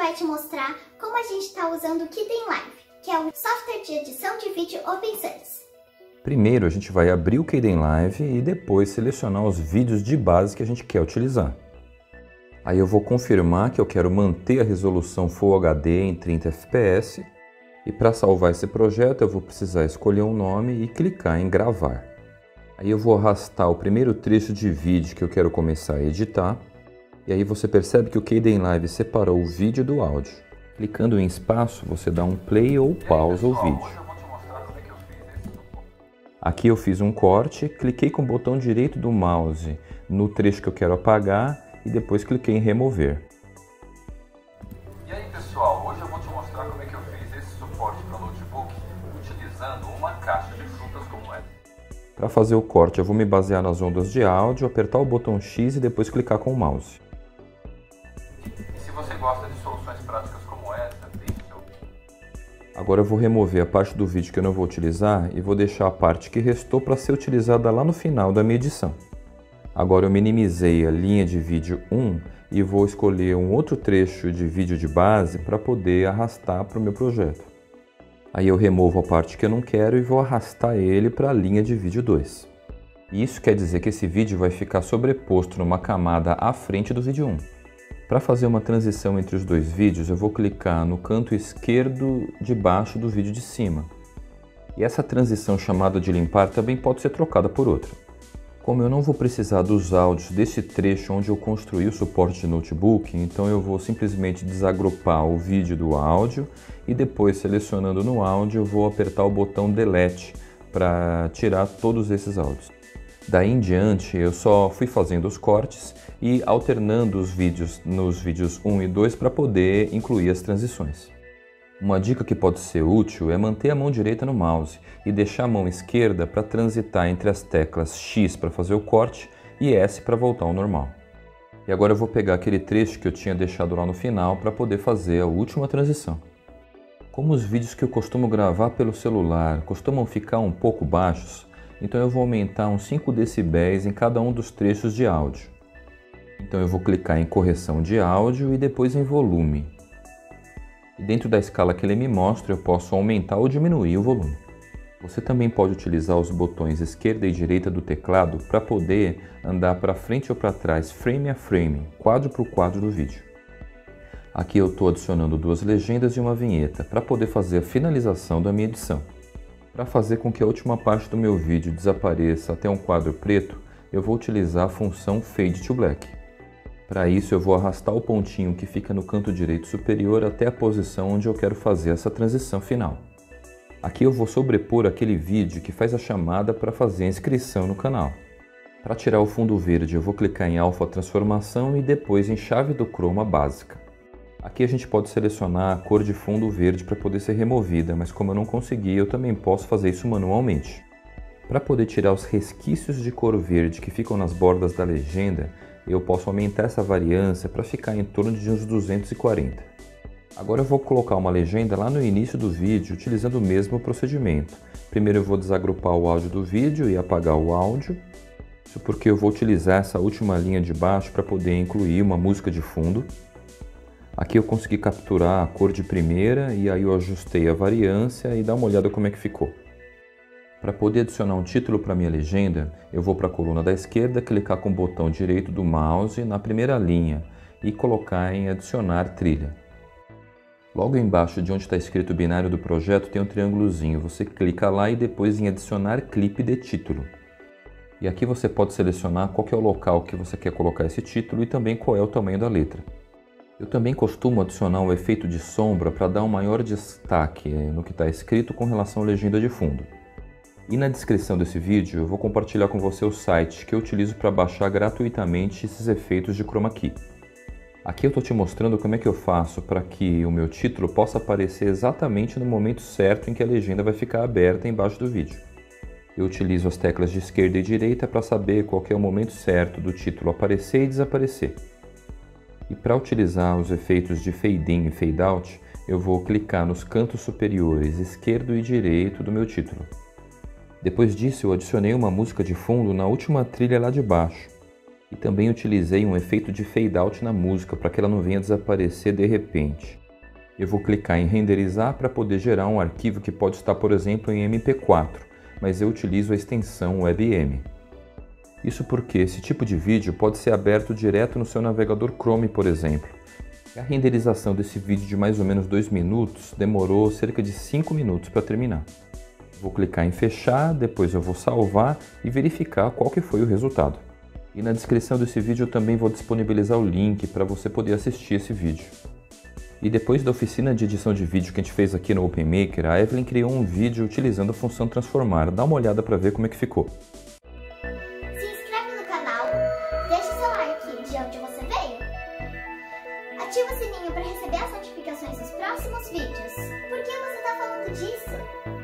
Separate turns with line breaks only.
vai te mostrar como a gente está usando o Kdenlive, que é um software de edição de vídeo open source.
Primeiro a gente vai abrir o Kdenlive e depois selecionar os vídeos de base que a gente quer utilizar. Aí eu vou confirmar que eu quero manter a resolução Full HD em 30 fps e para salvar esse projeto eu vou precisar escolher um nome e clicar em gravar. Aí eu vou arrastar o primeiro trecho de vídeo que eu quero começar a editar e aí você percebe que o Kdenlive separou o vídeo do áudio. Clicando em espaço você dá um play ou pausa ao vídeo. Aqui eu fiz um corte, cliquei com o botão direito do mouse no trecho que eu quero apagar e depois cliquei em remover.
E aí pessoal, hoje eu vou te mostrar como é que eu fiz esse suporte para notebook utilizando uma caixa de frutas como essa.
Para fazer o corte eu vou me basear nas ondas de áudio, apertar o botão X e depois clicar com o mouse.
E se você gosta de soluções práticas como essa, deixe seu...
Agora eu vou remover a parte do vídeo que eu não vou utilizar e vou deixar a parte que restou para ser utilizada lá no final da minha edição. Agora eu minimizei a linha de vídeo 1 e vou escolher um outro trecho de vídeo de base para poder arrastar para o meu projeto. Aí eu removo a parte que eu não quero e vou arrastar ele para a linha de vídeo 2. Isso quer dizer que esse vídeo vai ficar sobreposto numa camada à frente do vídeo 1. Para fazer uma transição entre os dois vídeos, eu vou clicar no canto esquerdo de baixo do vídeo de cima. E essa transição chamada de limpar também pode ser trocada por outra. Como eu não vou precisar dos áudios desse trecho onde eu construí o suporte de notebook, então eu vou simplesmente desagrupar o vídeo do áudio e depois, selecionando no áudio, eu vou apertar o botão Delete para tirar todos esses áudios. Daí em diante eu só fui fazendo os cortes e alternando os vídeos nos vídeos 1 e 2 para poder incluir as transições. Uma dica que pode ser útil é manter a mão direita no mouse e deixar a mão esquerda para transitar entre as teclas X para fazer o corte e S para voltar ao normal. E agora eu vou pegar aquele trecho que eu tinha deixado lá no final para poder fazer a última transição. Como os vídeos que eu costumo gravar pelo celular costumam ficar um pouco baixos, então eu vou aumentar uns 5 decibéis em cada um dos trechos de áudio. Então eu vou clicar em correção de áudio e depois em volume. E dentro da escala que ele me mostra eu posso aumentar ou diminuir o volume. Você também pode utilizar os botões esquerda e direita do teclado para poder andar para frente ou para trás, frame a frame, quadro por quadro do vídeo. Aqui eu estou adicionando 2 legendas e uma vinheta para poder fazer a finalização da minha edição. Para fazer com que a última parte do meu vídeo desapareça até um quadro preto, eu vou utilizar a função Fade to Black. Para isso eu vou arrastar o pontinho que fica no canto direito superior até a posição onde eu quero fazer essa transição final. Aqui eu vou sobrepor aquele vídeo que faz a chamada para fazer a inscrição no canal. Para tirar o fundo verde eu vou clicar em Alpha Transformação e depois em Chave do Chroma Básica. Aqui a gente pode selecionar a cor de fundo verde para poder ser removida, mas como eu não consegui, eu também posso fazer isso manualmente. Para poder tirar os resquícios de cor verde que ficam nas bordas da legenda, eu posso aumentar essa variância para ficar em torno de uns 240. Agora eu vou colocar uma legenda lá no início do vídeo utilizando o mesmo procedimento. Primeiro eu vou desagrupar o áudio do vídeo e apagar o áudio. Isso porque eu vou utilizar essa última linha de baixo para poder incluir uma música de fundo. Aqui eu consegui capturar a cor de primeira e aí eu ajustei a variância e dá uma olhada como é que ficou. Para poder adicionar um título para minha legenda, eu vou para a coluna da esquerda, clicar com o botão direito do mouse na primeira linha e colocar em adicionar trilha. Logo embaixo de onde está escrito o binário do projeto tem um triângulozinho, você clica lá e depois em adicionar clipe de título. E aqui você pode selecionar qual que é o local que você quer colocar esse título e também qual é o tamanho da letra. Eu também costumo adicionar um efeito de sombra para dar um maior destaque no que está escrito com relação à legenda de fundo. E na descrição desse vídeo eu vou compartilhar com você o site que eu utilizo para baixar gratuitamente esses efeitos de chroma key. Aqui eu estou te mostrando como é que eu faço para que o meu título possa aparecer exatamente no momento certo em que a legenda vai ficar aberta embaixo do vídeo. Eu utilizo as teclas de esquerda e direita para saber qual que é o momento certo do título aparecer e desaparecer. E para utilizar os efeitos de Fade In e Fade Out, eu vou clicar nos cantos superiores esquerdo e direito do meu título. Depois disso eu adicionei uma música de fundo na última trilha lá de baixo. E também utilizei um efeito de fade out na música para que ela não venha desaparecer de repente. Eu vou clicar em renderizar para poder gerar um arquivo que pode estar, por exemplo, em MP4, mas eu utilizo a extensão WebM. Isso porque esse tipo de vídeo pode ser aberto direto no seu navegador Chrome, por exemplo. A renderização desse vídeo de mais ou menos 2 minutos demorou cerca de 5 minutos para terminar. Vou clicar em fechar, depois eu vou salvar e verificar qual que foi o resultado. E na descrição desse vídeo eu também vou disponibilizar o link para você poder assistir esse vídeo. E depois da oficina de edição de vídeo que a gente fez aqui no OpenMaker, a Evelyn criou um vídeo utilizando a função transformar. Dá uma olhada para ver como é que ficou.
Se inscreve no canal, deixa seu like de onde você veio. Ativa o sininho para receber as notificações dos próximos vídeos. Por que você está falando disso?